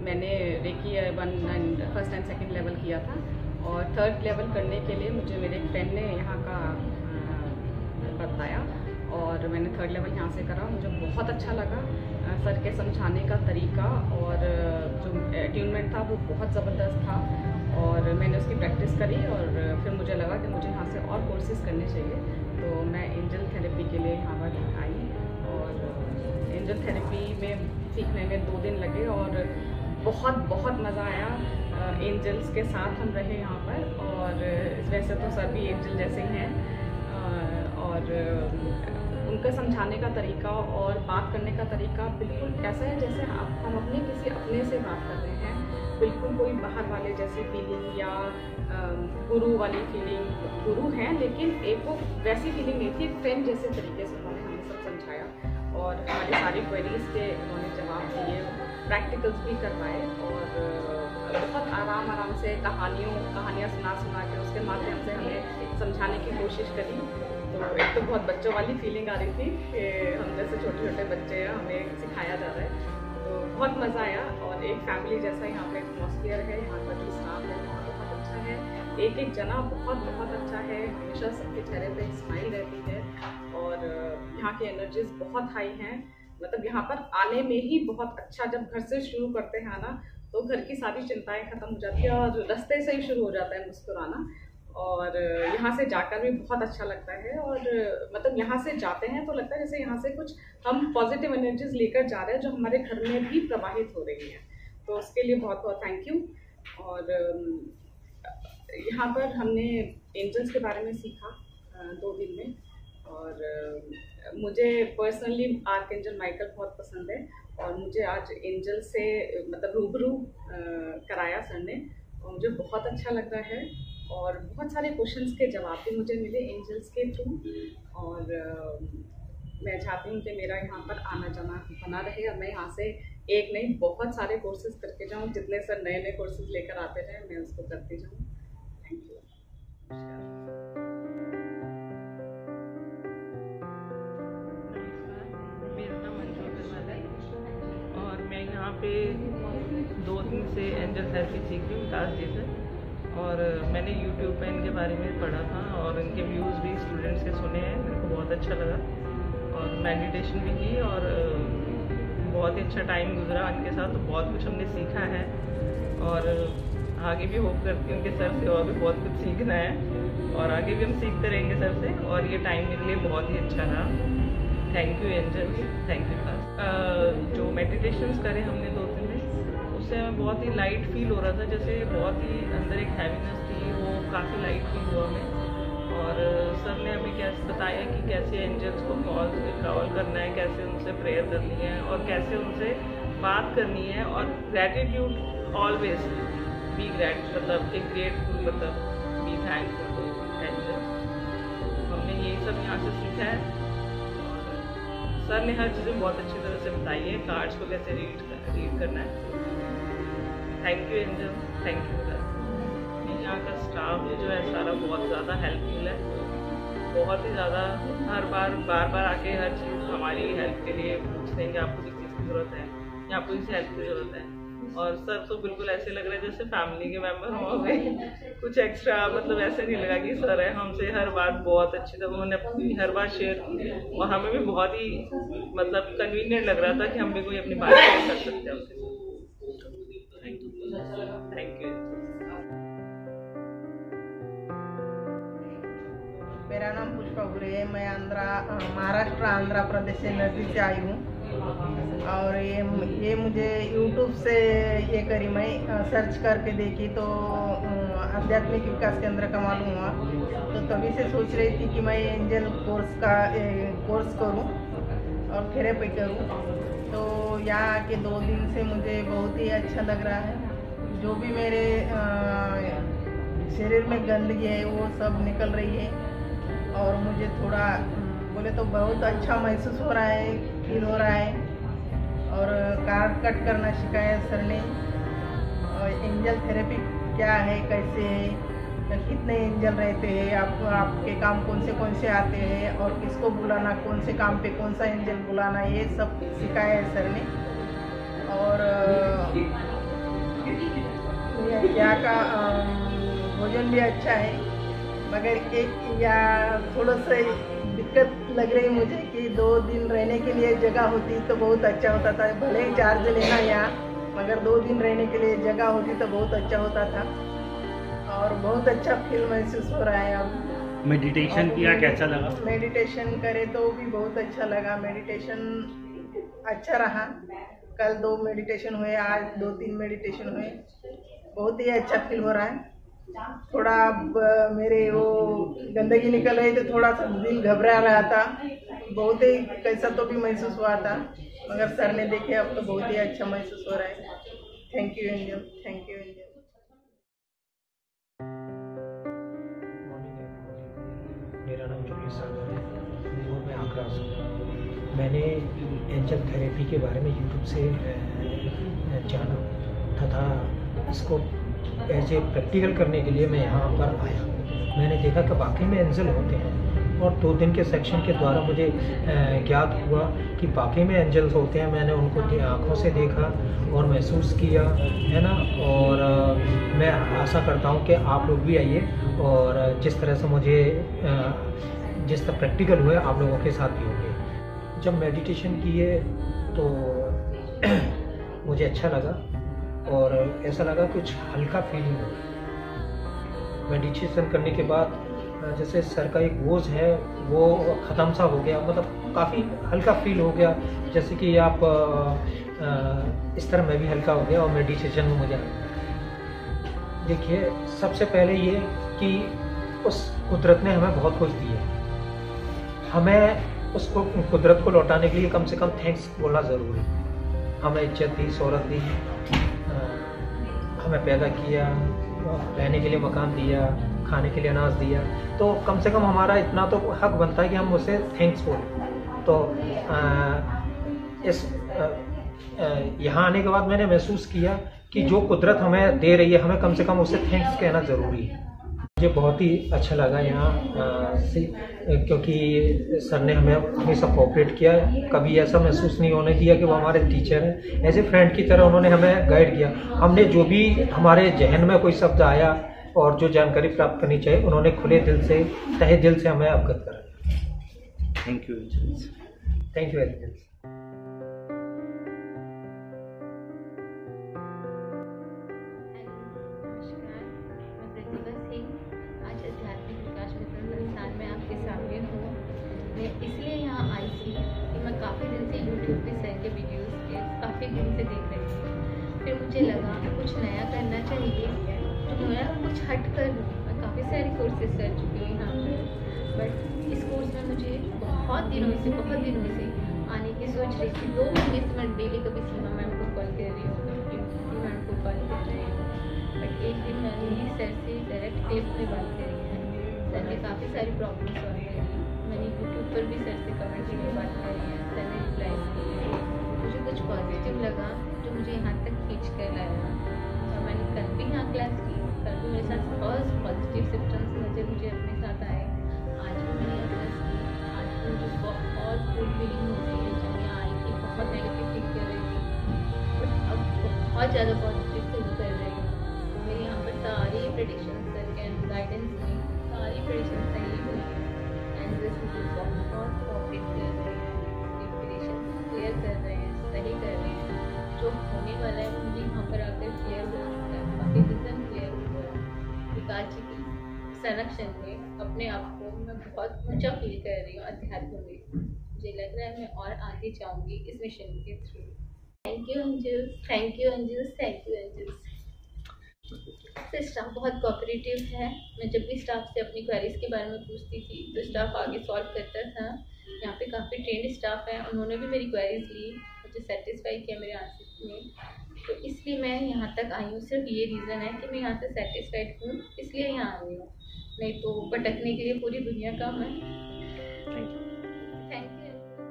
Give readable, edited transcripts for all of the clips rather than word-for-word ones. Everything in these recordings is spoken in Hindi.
मैंने रेकी 1 एंड सेकंड लेवल किया था और 3rd लेवल करने के लिए मुझे मेरे एक फ्रेंड ने यहाँ का बताया और मैंने 3rd लेवल यहाँ से करा। मुझे बहुत अच्छा लगा सर के समझाने का तरीका और जो अट्यूनमेंट था वो बहुत ज़बरदस्त था और मैंने उसकी प्रैक्टिस करी और फिर मुझे लगा कि मुझे यहाँ से और कोर्सेज़ करने चाहिए, तो मैं एंजल थेरेपी के लिए यहाँ पर आई और एंजल थेरेपी में सीखने में 2 दिन लगे और बहुत मज़ा आया। एंजल्स के साथ हम रहे यहाँ पर और वैसे तो सभी एंजल जैसे ही हैं और उनका समझाने का तरीका और बात करने का तरीका बिल्कुल ऐसा है जैसे हम अपने किसी अपने से बात कर रहे हैं, बिल्कुल कोई बाहर वाले जैसी फीलिंग या गुरु वाली फीलिंग। गुरु हैं लेकिन एक वो वैसी फीलिंग नहीं थी, फ्रेंड जैसे तरीके से उन्होंने हमें सब समझाया और हमारी सारी क्वेरीज के उन्होंने जवाब दिए, प्रैक्टिकल्स भी करवाए और बहुत आराम से कहानियाँ सुना के उसके माध्यम से हमें समझाने की कोशिश करी। तो एक तो बहुत बच्चों वाली फीलिंग आ रही थी कि हम जैसे छोटे बच्चे हैं, हमें सिखाया जा रहा है, तो बहुत मज़ा आया और एक फैमिली जैसा यहाँ पे एटमॉस्फेयर है, यहाँ का जो स्टाफ है बहुत अच्छा है, एक जना बहुत अच्छा है, हमेशा सबके चेहरे पे स्माइल रहती है और यहाँ की एनर्जीज बहुत हाई हैं। मतलब यहाँ पर आने में ही बहुत अच्छा, जब घर से शुरू करते हैं ना तो घर की सारी चिंताएं खत्म हो जाती है और रास्ते से ही शुरू हो जाता है मुस्कुराना और यहाँ से जाकर भी बहुत अच्छा लगता है और मतलब यहाँ से जाते हैं तो लगता है जैसे यहाँ से कुछ हम पॉजिटिव एनर्जीज लेकर जा रहे हैं जो हमारे घर में भी प्रवाहित हो रही हैं, तो उसके लिए बहुत थैंक यू। और यहाँ पर हमने एंजल्स के बारे में सीखा 2 दिन में और मुझे पर्सनली आर्कएंजल माइकल बहुत पसंद है और मुझे आज एंजल से मतलब रूबरू कराया सर ने और मुझे बहुत अच्छा लग रहा है और बहुत सारे क्वेश्चंस के जवाब भी मुझे मिले एंजल्स के थ्रू और मैं चाहती हूँ कि मेरा यहाँ पर आना जाना बना रहे और मैं यहाँ से एक नहीं बहुत सारे कोर्सेज करके जाऊँ, जितने सर नए कोर्सेज लेकर आते रहे मैं उसको करती जाऊँ। Thank you. मेरा नाम अंजू अग्रवाल है और मैं यहाँ पे 2 दिन से एंजल थेरेपी सीख रही हूँ विकास जी से और मैंने YouTube पे इनके बारे में पढ़ा था और इनके व्यूज़ भी स्टूडेंट्स के सुने हैं, मेरे को बहुत अच्छा लगा और मेडिटेशन भी की और बहुत ही अच्छा टाइम गुजरा इनके साथ, तो बहुत कुछ हमने सीखा है और आगे भी होप करती हूँ उनके सर से और भी बहुत कुछ सीखना है और आगे भी हम सीखते रहेंगे सर से और ये टाइम मेरे लिए बहुत ही अच्छा रहा। Thank you angel, thank you. जो मेडिटेशंस करे हमने 2 दिन में उससे हमें बहुत ही लाइट फील हो रहा था, जैसे बहुत ही अंदर एक हैवीनेस थी वो काफ़ी लाइट फील हुआ हमें और सर ने हमें कैसे बताया कि कैसे एंजल्स को कॉल करना है, कैसे उनसे प्रेयर करनी है और कैसे उनसे बात करनी है और ग्रैटिट्यूड ऑलवेज बी मतलब एक ग्रेटफुल मतलब बी थैंकफुल टू एंजल्स। हमने यही सब यहाँ से सीखा है और सर ने हर चीज़ें बहुत अच्छी तरह से बताई है, कार्ड्स को कैसे रीड करना है। Thank you angel, thank you sir. यहाँ का स्टाफ जो है सारा बहुत ज़्यादा हेल्पफुल है, बहुत ही ज़्यादा बार बार आके हर चीज़ हमारी हेल्प के लिए पूछते हैं कि आपको किस चीज़ की ज़रूरत है या आपको किसी हेल्प की ज़रूरत है और सर तो बिल्कुल ऐसे लग रहा है जैसे फैमिली के मेम्बर हो गए, कुछ एक्स्ट्रा मतलब ऐसे नहीं लगा कि सर है, हमसे हर बात बहुत अच्छी तरह उन्होंने अपनी हर बात शेयर की और हमें भी बहुत ही मतलब कन्वीनियंट लग रहा था कि हम भी कोई अपनी बात शेयर कर सकते हैं उसके साथ। Thank you. मेरा नाम पुष्पा गुरे है, मैं महाराष्ट्र आंध्र प्रदेश से नज़दीक से आई हूँ और ये मुझे YouTube से ये करी, मैं सर्च करके देखी तो आध्यात्मिक विकास केंद्र का मालूम हुआ, तो तभी से सोच रही थी कि मैं एंजल कोर्स करूँ और थेरेपी करूँ। तो यहाँ आके 2 दिन से मुझे बहुत ही अच्छा लग रहा है, जो भी मेरे शरीर में गंदगी है वो सब निकल रही है और मुझे थोड़ा बोले तो बहुत अच्छा महसूस हो रहा है, फील हो रहा है और कार्ड कट करना सिखाया सर ने और एंजल थेरेपी क्या है, कैसे है, तो कितने एंजल रहते हैं, आपके काम कौन से आते हैं और किसको बुलाना, कौन से काम पे कौन सा एंजल बुलाना, ये सब सिखाया है सर ने। और यहाँ का भोजन भी अच्छा है, मगर एक या थोड़ा सा दिक्कत लग रही मुझे कि 2 दिन रहने के लिए जगह होती तो बहुत अच्छा होता था। भले ही चार्ज लेना यहाँ, मगर 2 दिन रहने के लिए जगह होती तो बहुत अच्छा होता था। और बहुत अच्छा फील महसूस हो रहा है अब। मेडिटेशन किया, कैसा लगा? मेडिटेशन करे तो भी बहुत अच्छा लगा। मेडिटेशन अच्छा रहा। कल 2 मेडिटेशन हुए, आज 2-3 मेडिटेशन हुए। बहुत ही अच्छा फील हो रहा है। थोड़ा अब मेरे वो गंदगी निकल रही थी, थोड़ा सा दिल घबरा रहा था, बहुत ही कैसा तो भी महसूस हुआ था, मगर सर ने देखे अब तो बहुत ही अच्छा महसूस हो रहा है। Thank you angel, thank you angel. मेरा नाम जुगली सागर है और मैं आगरा से हूँ। मैंने एंजल थेरेपी के बारे में यूट्यूब से जाना तथा इसको एज ए प्रैक्टिकल करने के लिए मैं यहाँ पर आया। मैंने देखा कि वाकई में एंजल होते हैं और 2 दिन के सेक्शन के द्वारा मुझे ज्ञात हुआ कि वाकई में एंजल्स होते हैं। मैंने उनको आँखों से देखा और महसूस किया, है ना। और मैं आशा करता हूँ कि आप लोग भी आइए और जिस तरह से मुझे जिस तरह प्रैक्टिकल हुए आप लोगों के साथ भी होंगे। जब मेडिटेशन किए तो मुझे अच्छा लगा और ऐसा लगा कुछ हल्का फीलिंग हो। मेडिटेशन करने के बाद जैसे सर का एक बोझ है वो ख़त्म सा हो गया, मतलब काफ़ी हल्का फील हो गया। जैसे कि आप इस तरह मैं भी हल्का हो गया और मेडिटेशन में मुझे देखिए सबसे पहले ये कि उस कुदरत ने हमें बहुत कुछ दिया, हमें उसको कुदरत को लौटाने के लिए कम से कम थैंक्स बोलना ज़रूरी है। हमें इज्जत दी, शोहरत दी, हमें पैदा किया, रहने के लिए मकान दिया, खाने के लिए अनाज दिया, तो कम से कम हमारा इतना तो हक बनता है कि हम उसे थैंक्स बोलें। तो यहाँ आने के बाद मैंने महसूस किया कि जो कुदरत हमें दे रही है हमें कम से कम उसे थैंक्स कहना ज़रूरी है। मुझे बहुत ही अच्छा लगा यहाँ से, क्योंकि सर ने हमें हमेशा कोऑपरेट किया, कभी ऐसा महसूस नहीं होने दिया कि वो हमारे टीचर हैं। एज ए फ्रेंड की तरह उन्होंने हमें गाइड किया। हमने जो भी हमारे जहन में कोई शब्द आया और जो जानकारी प्राप्त करनी चाहिए उन्होंने खुले दिल से, तहे दिल से हमें अवगत करा। Thank you, thank you very much. इसलिए यहाँ आई थी कि मैं काफ़ी दिन से यूट्यूब पे सर के वीडियोस के काफ़ी दिन से देख रही थी। फिर मुझे लगा कुछ नया करना चाहिए, तो मैं कुछ हट कर मैं काफ़ी सारे कोर्सेज कर चुकी हूँ यहाँ पर, बट इस कोर्स में मुझे बहुत दिनों से आने की सोच रही थी। 2 महीने से मैं डेली कभी सीमा मैम को कॉल कर रही हूँ, कभी मैम को कॉल कर रही हूँ, बट एक दिन मैंने सर से डायरेक्ट टेप में बात करी है। सर ने काफ़ी सारी प्रॉब्लम सॉल्व करी। मैंने यूट्यूब पर भी सर से कमेंट की बात करी है, सर ने रिप्लाई किए। मुझे कुछ पॉजिटिव लगा जो मुझे यहाँ तक खींच कर लाया, और मैंने कल भी यहाँ क्लास की। कल भी मेरे साथ बहुत पॉजिटिव सिम्टम्स मुझे अपने साथ आए। आज भी मैंने यहाँ क्लास की। आज भी मुझे बहुत गुड फीलिंग हो रही है। जब यहाँ आई थी बहुत नेगेटिव फील कर रही थी, बट अब बहुत ज़्यादा पॉजिटिव फील कर रही हूँ। मेरे यहाँ पर सारी प्रेडिक्शन सर के गाइडेंस में सारी प्रेडिक्शन सही हुई है। बहुत प्रॉफिट कर रहे हैं, इंस्पिरेशन क्लियर कर रहे हैं, सही कर रहे हैं। जो होने वाला है मुझे यहाँ पर आकर क्लियर हो चुका है, काफ़ी विजन क्लियर हुआ है। विकास जी की संरक्षण में अपने आप को मैं बहुत ऊंचा फील कर रही हूँ अध्यात्म में। मुझे लग रहा है मैं और आगे जाऊँगी इस मिशन के through. Thank you angels, thank you angels, thank you angels. तो स्टाफ बहुत कोऑपरेटिव है। मैं जब भी स्टाफ से अपनी क्वेरीज के बारे में पूछती थी तो स्टाफ आगे सॉल्व करता था। यहाँ पे काफ़ी ट्रेंड स्टाफ है, उन्होंने भी मेरी क्वेरीज ली, मुझे सेटिस्फाई किया मेरे आंसर में। तो इसलिए मैं यहाँ तक आई हूँ। सिर्फ ये रीज़न है कि मैं यहाँ से सेटिस्फाइड हूँ, इसलिए यहाँ आई हूँ, नहीं तो भटकने के लिए पूरी दुनिया का मैं। Thank you.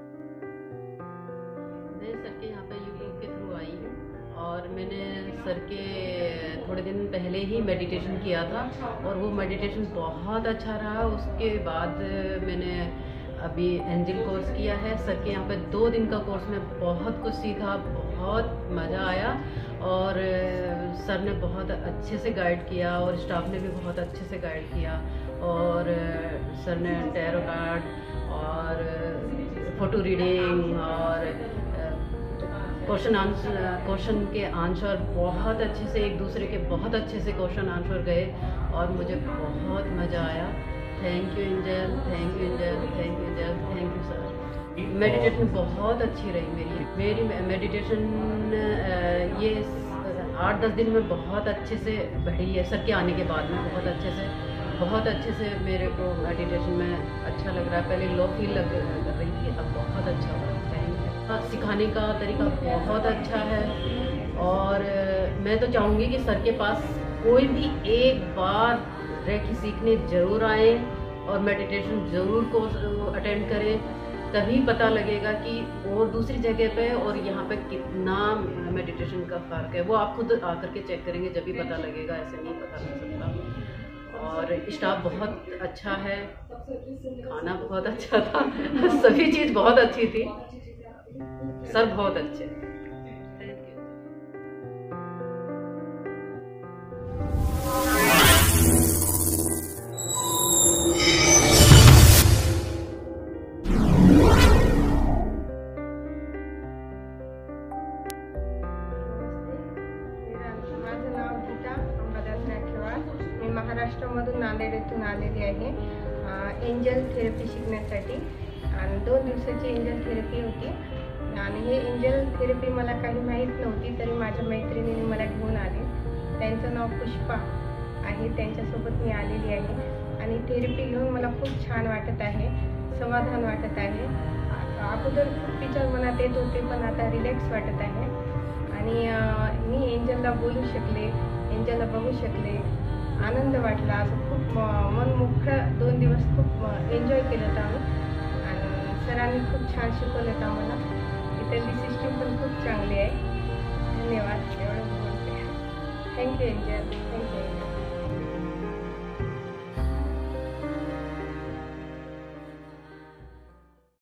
मैं सर के यहाँ पर यूट्यूब के थ्रू आई हूँ और मैंने सर के थोड़े दिन पहले ही मेडिटेशन किया था और वो मेडिटेशन बहुत अच्छा रहा। उसके बाद मैंने अभी एंजल कोर्स किया है सर के यहाँ पे। 2 दिन का कोर्स में बहुत कुछ सीखा, बहुत मज़ा आया और सर ने बहुत अच्छे से गाइड किया और स्टाफ ने भी बहुत अच्छे से गाइड किया। और सर ने टैरो कार्ड और फोटो रीडिंग और क्वेश्चन के आंसर बहुत अच्छे से, एक दूसरे के बहुत अच्छे से क्वेश्चन आंसर गए और मुझे बहुत मज़ा आया। Thank you angel, thank you angel, thank you angel, thank you sir. Meditation बहुत अच्छी रही मेरी मेडिटेशन ये 8-10 दिन में बहुत अच्छे से बढ़ी है। सर के आने के बाद में बहुत अच्छे से मेरे को मेडिटेशन में अच्छा लग रहा है। पहले लो फील कर रही थी, अब बहुत अच्छा हो रहा है। सिखाने का तरीका बहुत अच्छा है और मैं तो चाहूँगी कि सर के पास कोई भी एक बार रेकी सीखने ज़रूर आए और मेडिटेशन ज़रूर कोर्स अटेंड करें, तभी पता लगेगा कि और दूसरी जगह पे और यहाँ पे कितना मेडिटेशन का फ़र्क है। वो आप खुद आकर के चेक करेंगे जब भी पता लगेगा, ऐसे नहीं पता लग सकता। और स्टाफ बहुत अच्छा है, खाना बहुत अच्छा था, सभी चीज़ बहुत अच्छी थी, सर बहुत अच्छे। महाराष्ट्रामधून नांदेड येथून आलेली आहे एंजल थेरपी शिकण्यासाठी आणि 2 दिवसाची एंजल थेरपी होती आणि हे एंजल थेरपी मला काही माहीत नव्हती, तरी माझ्या मैत्रिणीने मला घेऊन आले। त्यांचं नाव पुष्पा आहे, त्यांच्यासोबत मी आलेली आहे आणि थेरपी घेऊन मला खूप छान वाटत आहे, समाधान वाटत आहे। अगोदर खूप विचार मनात येत होते पण आता रिलॅक्स वाटत आहे आणि मी एंजलला बोलू शकले, एंजलला बघू शकले, आनंद वाटला। असं खूप मनमोकळं 2 दिवस खूप एन्जॉय केलं होतं आम्ही आणि सरांनी खूप छान शिकवलं होतं आम्हाला। इथली सिस्टीम पण खूप चांगली आहे। धन्यवाद, एवढं बोलते। Thank you angel, thank you angel.